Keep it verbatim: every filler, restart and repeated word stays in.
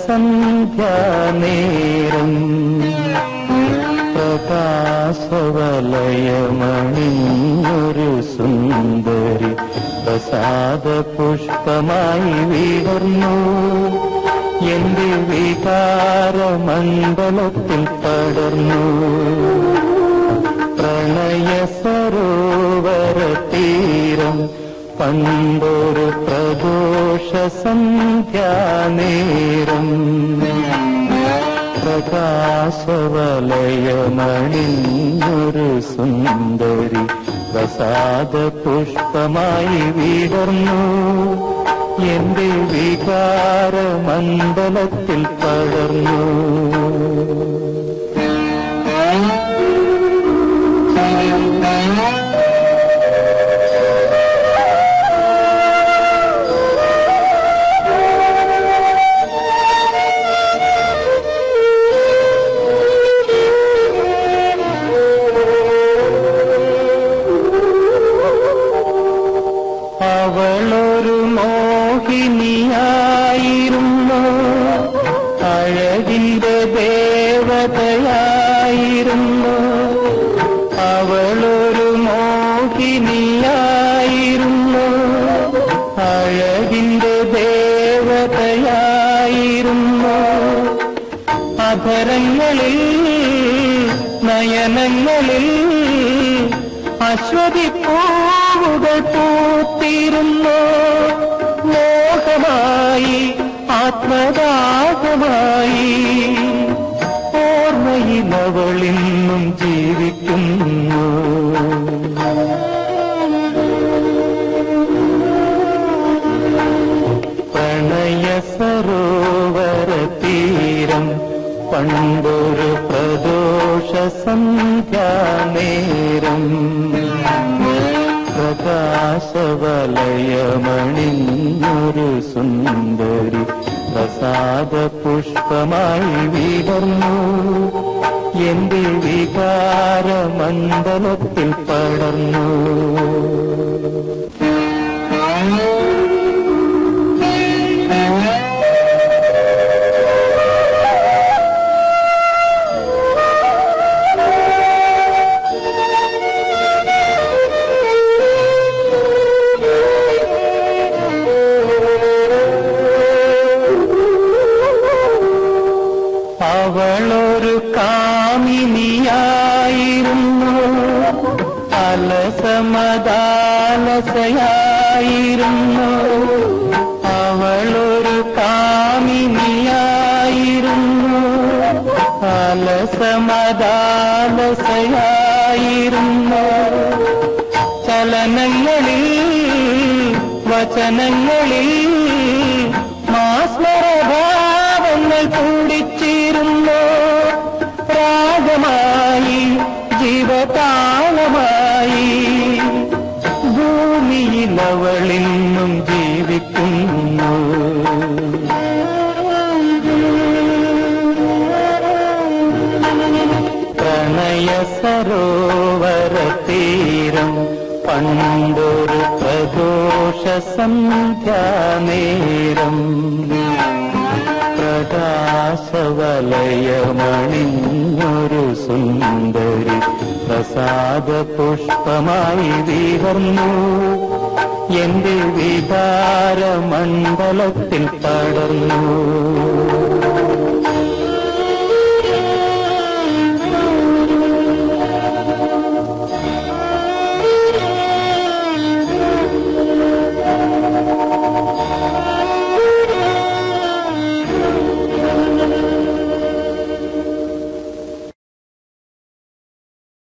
സന്ധ്യാനേരം പ്രകാശവലയമണിഞ്ഞൊരു സുന്ദരി പ്രസാദ പുഷ്പമായി വിടർന്നു എന്റെ വികാരമണ്ഡലത്തിൽ പടർന്നു. പ്രണയ സരോവര തീരം പണ്ടൊരു പ്രദോഷ സന്ധ്യാനേരം പ്രകാശവലയമണിഞ്ഞൊരു സുന്ദരി പ്രസാദ പുഷ്പമായി വിടർന്നു എന്റെ വികാരമണ്ഡലത്തിൽ പടർന്നു. അവളൊരു മോഹിനിയായിരുന്നു, അഴകിന്റെ ദേവതയായിരുന്നു. അവളൊരു മോഹിനിയായിരുന്നു, അഴകിന്റെ ദേവതയായിരുന്നു. അധരങ്ങളിൽ നയനങ്ങളിൽ അശ്വതി പൂവുകൾ പൂത്തിരുന്നു. മോഹമായി ആത്മദാഹമായി ഓർമ്മയിലവളിന്നും ജീവിക്കുന്നു. പ്രണയ സരോവര തീരം പണ്ടൊരു പ്രദോഷ സന്ധ്യാനേരം പ്രകാശവലയമണിഞ്ഞൊരു സുന്ദരി പ്രസാദ പുഷ്പമായി വിടർന്നു എന്റെ വികാരമണ്ഡലത്തിൽ പടർന്നു. അവളൊരു കാമിനിയായിരുന്നു, അലസമദാലസയായിരുന്നു. അവളൊരു കാമിനിയായിരുന്നു, അലസമദാലസയായിരുന്നു. ചലനങ്ങളിൽ വചനങ്ങളിൽ മാസ്മരഭാവങ്ങൾ കൂടിച്ചിരുന്നു. രാഗമായി ജീവതാളമായി ഭൂമിയിലവളിന്നും ജീവിക്കുന്നു. പ്രണയ സരോവര തീരം പണ്ടൊരു പ്രദോഷ സന്ധ്യാനേരം പ്രകാശവലയമണിഞ്ഞൊരു സുന്ദരി പ്രസാദ പുഷ്പമായി വിടർന്നു എന്റെ വികാരമണ്ഡലത്തിൽ പടർന്നു.